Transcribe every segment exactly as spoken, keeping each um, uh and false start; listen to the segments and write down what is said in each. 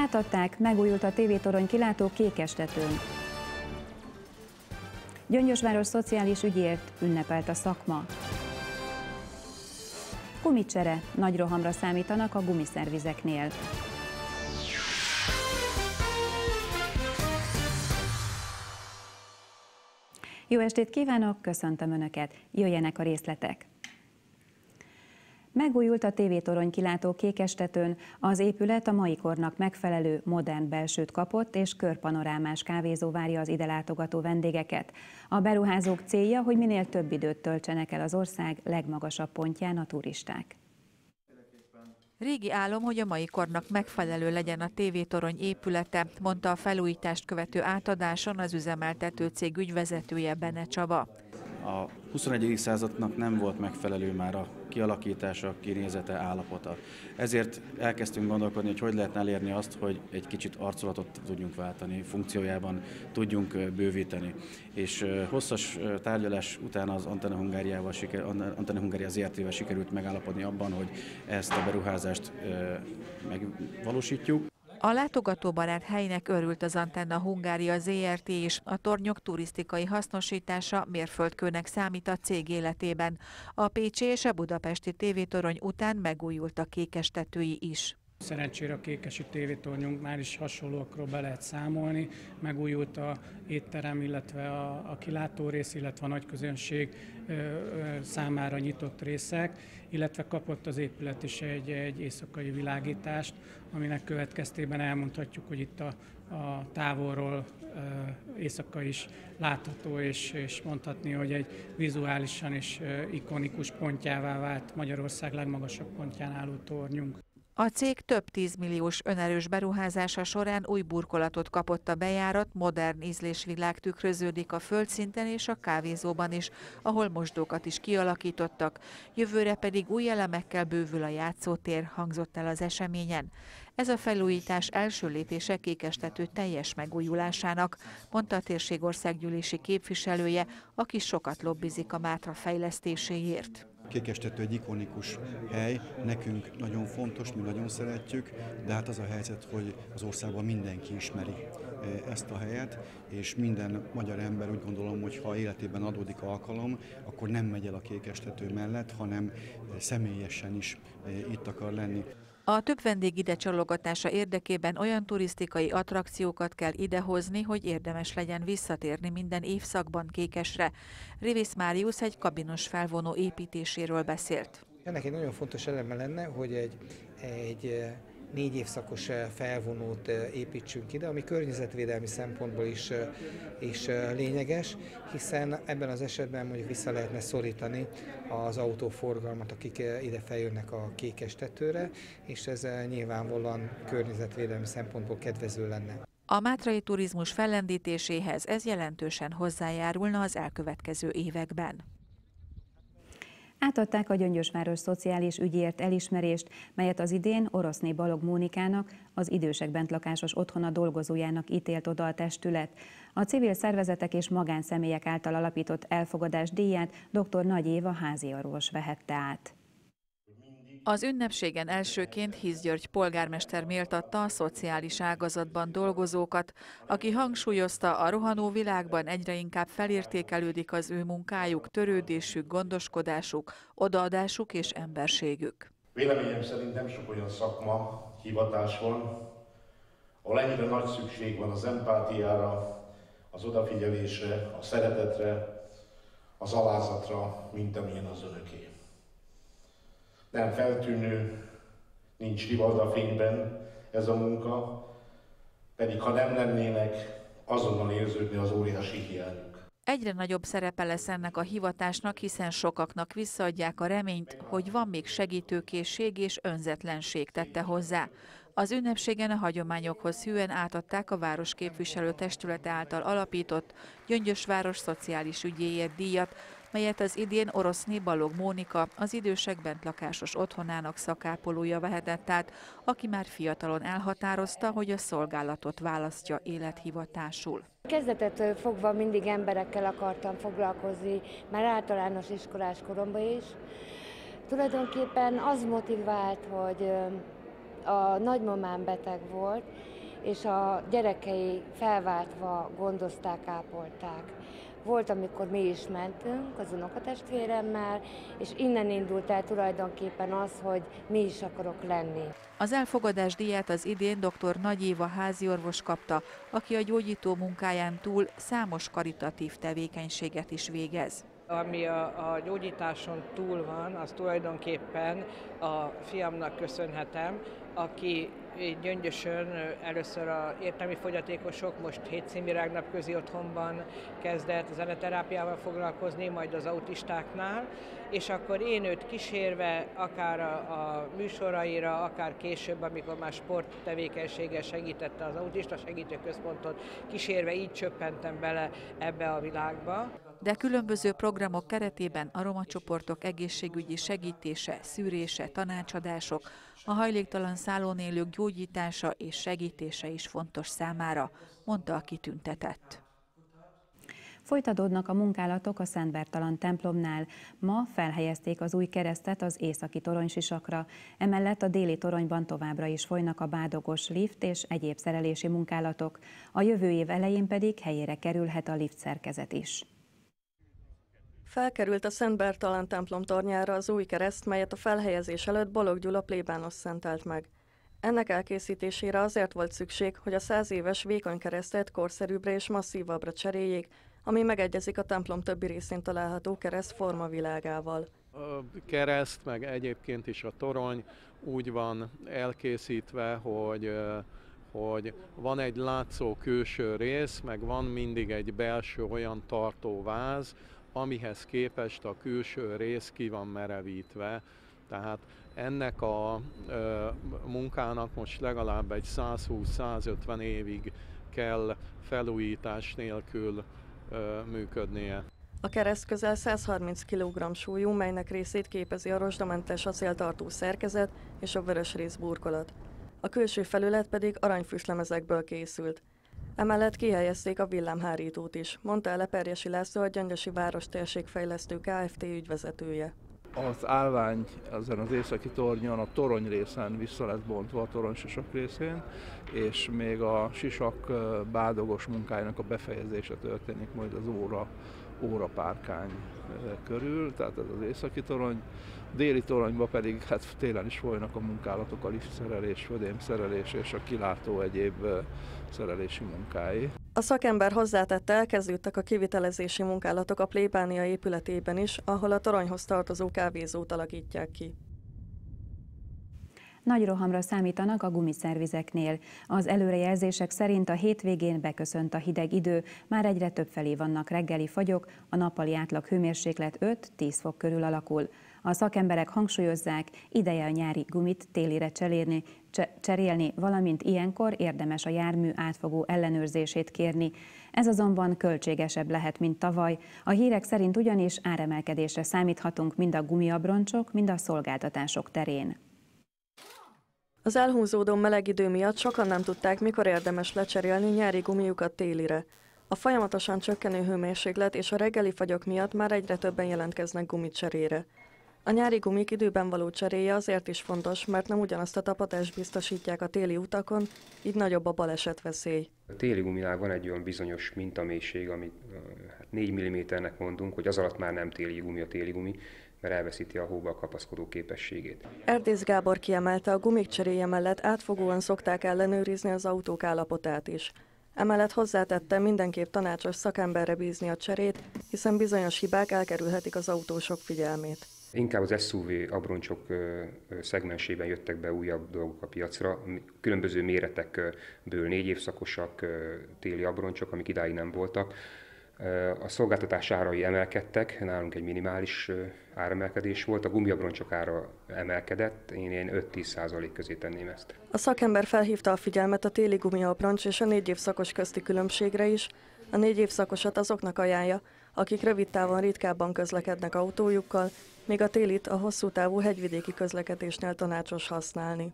Átadták, megújult a tévétorony kilátó Kékestetőn. Gyöngyösváros szociális ügyért ünnepelt a szakma. Gumicsere, nagy rohamra számítanak a gumiszervizeknél. Jó estét kívánok, köszöntöm Önöket, jöjjenek a részletek. Megújult a tévétorony kilátó Kékestetőn, az épület a mai kornak megfelelő, modern belsőt kapott, és körpanorámás kávézó várja az ide látogató vendégeket. A beruházók célja, hogy minél több időt töltsenek el az ország legmagasabb pontján a turisták. Régi álom, hogy a mai kornak megfelelő legyen a tévétorony épülete, mondta a felújítást követő átadáson az üzemeltető cég ügyvezetője, Bene Csaba. A huszonegyedik századnak nem volt megfelelő már a kialakítása, kinézete, állapota. Ezért elkezdtünk gondolkodni, hogy hogy lehetne elérni azt, hogy egy kicsit arculatot tudjunk váltani, funkciójában tudjunk bővíteni. És hosszas tárgyalás után az Antena Hungáriával, Antena Hungária zé er té-vel sikerült megállapodni abban, hogy ezt a beruházást megvalósítjuk. A látogatóbarát helynek örült az Antena Hungária zé er té is, a tornyok turisztikai hasznosítása mérföldkőnek számít a cég életében. A pécsi és a budapesti tévétorony után megújult a kékestetői is. Szerencsére a kékesi tévétornyunk már is hasonlókról be lehet számolni. Megújult a étterem, illetve a, a kilátórész, illetve a nagyközönség ö, ö, számára nyitott részek, illetve kapott az épület is egy, egy éjszakai világítást, aminek következtében elmondhatjuk, hogy itt a, a távolról ö, éjszaka is látható, és, és mondhatni, hogy egy vizuálisan is ö, ikonikus pontjává vált Magyarország legmagasabb pontján álló tornyunk. A cég több tízmilliós önerős beruházása során új burkolatot kapott a bejárat, modern ízlésvilág tükröződik a földszinten és a kávézóban is, ahol mosdókat is kialakítottak, jövőre pedig új elemekkel bővül a játszótér, hangzott el az eseményen. Ez a felújítás első lépése Kékestető teljes megújulásának, mondta a térségországgyűlési képviselője, aki sokat lobbizik a Mátra fejlesztéséért. Kékestető egy ikonikus hely, nekünk nagyon fontos, mi nagyon szeretjük, de hát az a helyzet, hogy az országban mindenki ismeri ezt a helyet, és minden magyar ember úgy gondolom, hogy ha életében adódik alkalom, akkor nem megy el a Kékestető mellett, hanem személyesen is itt akar lenni. A több vendég ide csalogatása érdekében olyan turisztikai attrakciókat kell idehozni, hogy érdemes legyen visszatérni minden évszakban Kékesre. Rivisz Máriusz egy kabinos felvonó építéséről beszélt. Ennek egy nagyon fontos eleme lenne, hogy egy, egy négy évszakos felvonót építsünk ide, ami környezetvédelmi szempontból is, is lényeges, hiszen ebben az esetben mondjuk vissza lehetne szorítani az autóforgalmat, akik ide feljönnek a Kékestetőre, és ez nyilvánvalóan környezetvédelmi szempontból kedvező lenne. A mátrai turizmus fellendítéséhez ez jelentősen hozzájárulna az elkövetkező években. Átadták a Gyöngyösváros szociális ügyért elismerést, melyet az idén Oroszné Balog Mónikának, az idősek bentlakásos otthona dolgozójának ítélt oda a testület. A civil szervezetek és magánszemélyek által alapított elfogadás díját dr. Nagy Éva háziorvos vehette át. Az ünnepségen elsőként Hisz György polgármester méltatta a szociális ágazatban dolgozókat, aki hangsúlyozta, a rohanó világban egyre inkább felértékelődik az ő munkájuk, törődésük, gondoskodásuk, odaadásuk és emberségük. Véleményem szerint nem sok olyan szakma, hivatás van, ahol ennyire nagy szükség van az empátiára, az odafigyelésre, a szeretetre, az alázatra, mint amilyen az önöké. Nem feltűnő, nincs rivaldafényben ez a munka, pedig ha nem lennének, azonnal érződni az óriási hiányuk. Egyre nagyobb szerepe lesz ennek a hivatásnak, hiszen sokaknak visszaadják a reményt, hogy van még segítőkészség és önzetlenség, tette hozzá. Az ünnepségen a hagyományokhoz hűen átadták a városképviselő testülete által alapított Gyöngyösváros szociális ügyéért díjat, melyet az idén Oroszné Balog Mónika, az idősek bentlakásos otthonának szakápolója vehetett át, aki már fiatalon elhatározta, hogy a szolgálatot választja élethivatásul. Kezdetettől fogva mindig emberekkel akartam foglalkozni, már általános iskolás koromban is. Tulajdonképpen az motivált, hogy a nagymamám beteg volt, és a gyerekei felváltva gondozták, ápolták. Volt, amikor mi is mentünk az unokatestvéremmel, és innen indult el tulajdonképpen az, hogy mi is akarok lenni. Az elfogadás díját az idén dr. Nagy Éva háziorvos kapta, aki a gyógyító munkáján túl számos karitatív tevékenységet is végez. Ami a, a gyógyításon túl van, az tulajdonképpen a fiamnak köszönhetem, aki Gyöngyösön először a értelmi fogyatékosok, most Hétszínvirágnap közi otthonban kezdett zeneterápiával foglalkozni, majd az autistáknál, és akkor én őt kísérve, akár a, a műsoraira, akár később, amikor már sporttevékenységgel segítette az autista segítőközpontot, kísérve így csöppentem bele ebbe a világba. De különböző programok keretében a roma csoportok egészségügyi segítése, szűrése, tanácsadások, a hajléktalan szállón élők gyógyítása és segítése is fontos számára, mondta a kitüntetett. Folytatódnak a munkálatok a Szent Bertalan templomnál. Ma felhelyezték az új keresztet az északi toronysisakra. Emellett a déli toronyban továbbra is folynak a bádogos lift és egyéb szerelési munkálatok. A jövő év elején pedig helyére kerülhet a lift szerkezet is. Felkerült a Szent Bertalan templom tornyára az új kereszt, melyet a felhelyezés előtt Balogh Gyula plébános szentelt meg. Ennek elkészítésére azért volt szükség, hogy a száz éves vékony keresztet korszerűbbre és masszívabbra cseréljék, ami megegyezik a templom többi részén található kereszt formavilágával. A kereszt, meg egyébként is a torony úgy van elkészítve, hogy, hogy van egy látszó külső rész, meg van mindig egy belső olyan tartóváz, amihez képest a külső rész ki van merevítve. Tehát ennek a ö, munkának most legalább egy százhúsz-százötven évig kell felújítás nélkül ö, működnie. A kereszt közel száz harminc kilogramm súlyú, melynek részét képezi a rozsdamentes acéltartó szerkezet és a vörösrész burkolat. A külső felület pedig aranyfüstlemezekből készült. Emellett kihelyezték a villámhárítót is, mondta el Eperjesi László, a Gyöngyösi Város Térségfejlesztő Kft. Ügyvezetője. Az állvány ezen az északi tornyon a torony részen vissza lett bontva, a toronysisak részén, és még a sisak bádogos munkájának a befejezése történik majd az óra, órapárkány körül, tehát ez az északi torony. Déli toronyban pedig hát télen is folynak a munkálatok, a liftszerelés, födémszerelés és a kilátó egyéb szerelési munkái. A szakember hozzátette, elkezdődtek a kivitelezési munkálatok a plébánia épületében is, ahol a toronyhoz tartozó kávézót alakítják ki. Nagy rohamra számítanak a gumiszervizeknél. Az előrejelzések szerint a hétvégén beköszönt a hideg idő, már egyre többfelé vannak reggeli fagyok, a nappali átlag hőmérséklet öt-tíz fok körül alakul. A szakemberek hangsúlyozzák, ideje a nyári gumit télire cserélni, cserélni, valamint ilyenkor érdemes a jármű átfogó ellenőrzését kérni. Ez azonban költségesebb lehet, mint tavaly. A hírek szerint ugyanis áremelkedésre számíthatunk mind a gumiabroncsok, mind a szolgáltatások terén. Az elhúzódó meleg idő miatt sokan nem tudták, mikor érdemes lecserélni nyári gumijukat télire. A folyamatosan csökkenő hőmérséklet és a reggeli fagyok miatt már egyre többen jelentkeznek gumicserére. A nyári gumik időben való cseréje azért is fontos, mert nem ugyanazt a tapadást biztosítják a téli utakon, így nagyobb a balesetveszély. A téli guminál van egy olyan bizonyos mintamélység, amit hát négy milliméternek mondunk, hogy az alatt már nem téli gumi a téli gumi, mert elveszíti a hóba kapaszkodó képességét. Erdész Gábor kiemelte, a gumik cseréje mellett átfogóan szokták ellenőrizni az autók állapotát is. Emellett hozzátette, mindenképp tanácsos szakemberre bízni a cserét, hiszen bizonyos hibák elkerülhetik az autósok figyelmét. Inkább az es u vé abroncsok szegmensében jöttek be újabb dolgok a piacra, különböző méretekből négy évszakosak téli abroncsok, amik idáig nem voltak. A szolgáltatás árai emelkedtek, nálunk egy minimális áremelkedés volt, a gumiabroncsok ára emelkedett, én ilyen öt-tíz százalék közé tenném ezt. A szakember felhívta a figyelmet a téli gumiabroncs és a négy évszakos közti különbségre is. A négy évszakosat azoknak ajánlja, akik rövid távon ritkábban közlekednek autójukkal, míg a télit a hosszú távú hegyvidéki közlekedésnél tanácsos használni.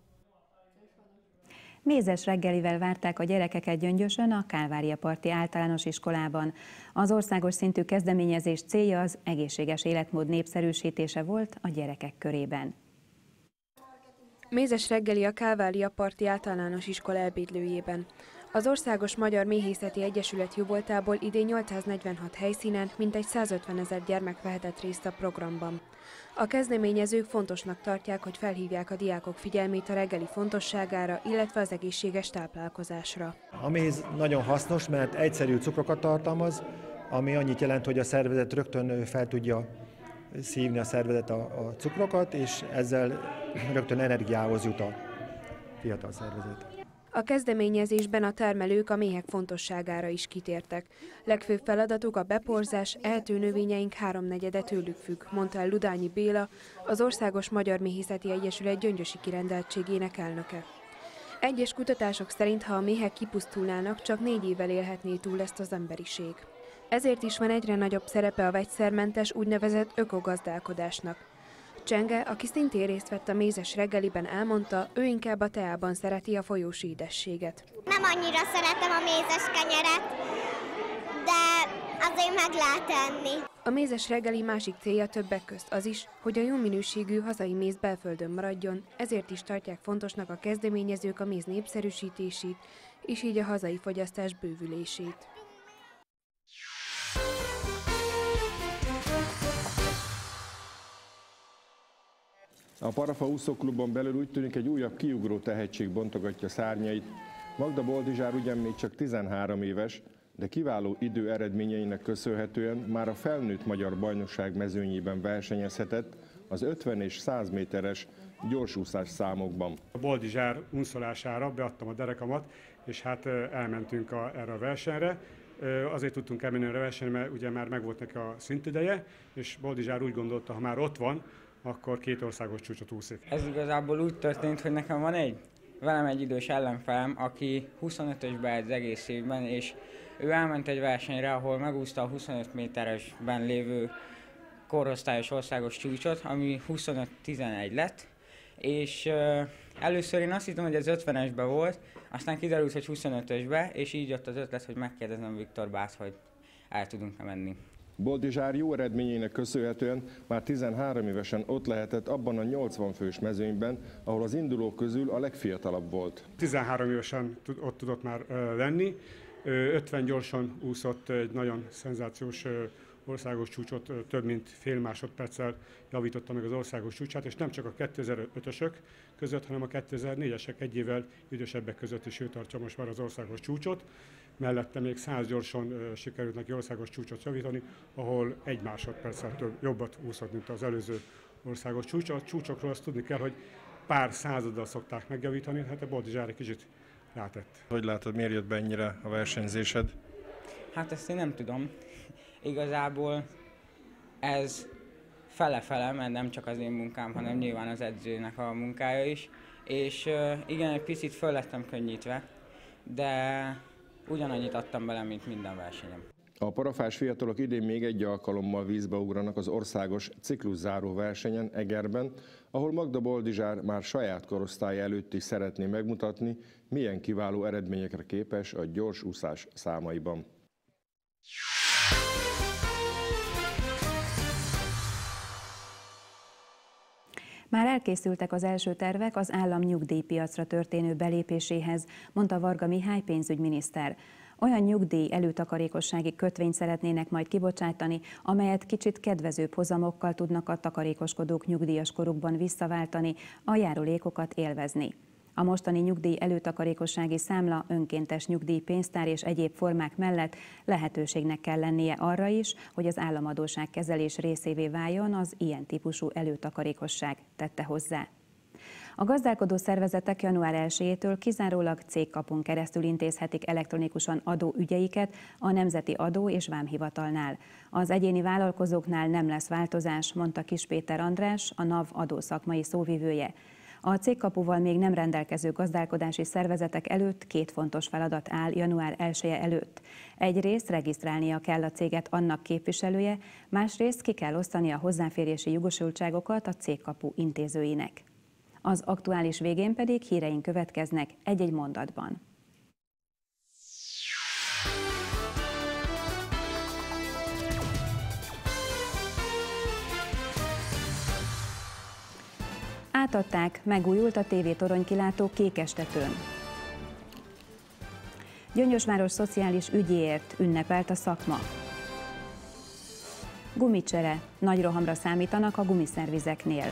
Mézes reggelivel várták a gyerekeket Gyöngyösön a Kálváriaparti Általános Iskolában. Az országos szintű kezdeményezés célja az egészséges életmód népszerűsítése volt a gyerekek körében. Mézes reggeli a Kálvária parti általános iskola ebédlőjében. Az Országos Magyar Méhészeti Egyesület jóvoltából idén nyolcszáznegyvenhat helyszínen mintegy százötvenezer gyermek vehetett részt a programban. A kezdeményezők fontosnak tartják, hogy felhívják a diákok figyelmét a reggeli fontosságára, illetve az egészséges táplálkozásra. A méz nagyon hasznos, mert egyszerű cukrokat tartalmaz, ami annyit jelent, hogy a szervezet rögtön fel tudja szívni a szervezet a, a cukrokat, és ezzel rögtön energiához jut a fiatal szervezet. A kezdeményezésben a termelők a méhek fontosságára is kitértek. Legfőbb feladatuk a beporzás, eltő növényeink háromnegyede tőlük függ, mondta el Ludányi Béla, az Országos Magyar Méhészeti Egyesület gyöngyösi kirendeltségének elnöke. Egyes kutatások szerint, ha a méhek kipusztulnának, csak négy évvel élhetné túl ezt az emberiség. Ezért is van egyre nagyobb szerepe a vegyszermentes úgynevezett ökogazdálkodásnak. Csenge, aki szintén részt vett a mézes reggeliben, elmondta, ő inkább a teában szereti a folyósi édességet. Nem annyira szeretem a mézes kenyeret, de azért meg lehet enni. A mézes reggeli másik célja többek közt az is, hogy a jó minőségű hazai méz belföldön maradjon, ezért is tartják fontosnak a kezdeményezők a méz népszerűsítését, és így a hazai fogyasztás bővülését. A Parafa úszóklubon belül úgy tűnik, egy újabb kiugró tehetség bontogatja szárnyait. Magda Boldizsár ugyan még csak tizenhárom éves, de kiváló idő eredményeinek köszönhetően már a felnőtt magyar bajnokság mezőnyében versenyezhetett az ötven és száz méteres gyorsúszás számokban. A Boldizsár unszolására beadtam a derekamat, és hát elmentünk a, erre a versenyre. Azért tudtunk elmenni a versenyre, mert ugye már megvolt neki a szintideje, és Boldizsár úgy gondolta, ha már ott van, akkor két országos csúcsot úszik. Ez igazából úgy történt, hogy nekem van egy velem egy idős ellenfelem, aki huszonötösbe az egész évben, és ő elment egy versenyre, ahol megúszta a huszonöt méteresben lévő korosztályos országos csúcsot, ami huszonöt tizenegy lett, és uh, először én azt hittem, hogy ez ötvenesbe volt, aztán kiderült, hogy huszonötösbe, és így jött az ötlet, hogy megkérdezem Viktor Bát, hogy el tudunk-e menni. Boldizsár jó eredményének köszönhetően már tizenhárom évesen ott lehetett abban a nyolcvan fős mezőnyben, ahol az indulók közül a legfiatalabb volt. tizenhárom évesen ott tudott már lenni, ötven gyorsan úszott, egy nagyon szenzációs országos csúcsot, több mint fél másodperccel javította meg az országos csúcsát, és nem csak a kétezer-ötösök között, hanem a kétezer-négyesek egy évvel idősebbek között is ő tartja most már az országos csúcsot. Mellette még száz gyorsan uh, sikerült neki országos csúcsot javítani, ahol egy másodperccel több, jobbat úszott, mint az előző országos csúcs. A csúcsokról azt tudni kell, hogy pár századdal szokták megjavítani, hát a Boldizsár egy kicsit rátett. Hogy látod, miért jött be ennyire a versenyzésed? Hát ezt én nem tudom. Igazából ez fele-fele, mert nem csak az én munkám, hanem nyilván az edzőnek a munkája is. És uh, igen, egy picit föl lettem könnyítve, de ugyanannyit adtam bele, mint minden versenyem. A parafás fiatalok idén még egy alkalommal vízbe ugranak az országos cikluszzáró versenyen Egerben, ahol Magda Boldizsár már saját korosztály előtt is szeretné megmutatni, milyen kiváló eredményekre képes a gyorsúszás számaiban. Már elkészültek az első tervek az állam nyugdíjpiacra történő belépéséhez, mondta Varga Mihály pénzügyminiszter. Olyan nyugdíj előtakarékossági kötvényt szeretnének majd kibocsátani, amelyet kicsit kedvezőbb hozamokkal tudnak a takarékoskodók nyugdíjas korukban visszaváltani, a járulékokat élvezni. A mostani nyugdíj előtakarékossági számla, önkéntes nyugdíjpénztár és egyéb formák mellett lehetőségnek kell lennie arra is, hogy az államadósság kezelés részévé váljon az ilyen típusú előtakarékosság, tette hozzá. A gazdálkodó szervezetek január elsejétől kizárólag cégkapun keresztül intézhetik elektronikusan adóügyeiket a Nemzeti Adó- és Vámhivatalnál. Az egyéni vállalkozóknál nem lesz változás, mondta Kiss Péter András, a NAV adószakmai szóvivője. A cégkapuval még nem rendelkező gazdálkodási szervezetek előtt két fontos feladat áll január elseje előtt. Egyrészt regisztrálnia kell a céget annak képviselője, másrészt ki kell osztani a hozzáférési jogosultságokat a cégkapu intézőinek. Az aktuális végén pedig híreink következnek egy-egy mondatban. Átadták, megújult a tévétorony kilátó Kékestetőn. Gyöngyösváros szociális ügyéért ünnepelt a szakma. Gumicsere, nagy rohamra számítanak a gumiszervizeknél.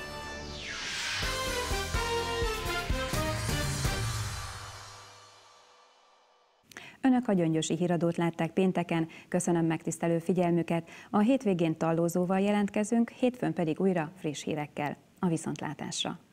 Önök a Gyöngyösi Híradót látták pénteken, köszönöm megtisztelő figyelmüket. A hétvégén Tallózóval jelentkezünk, hétfőn pedig újra friss hírekkel. A viszontlátásra!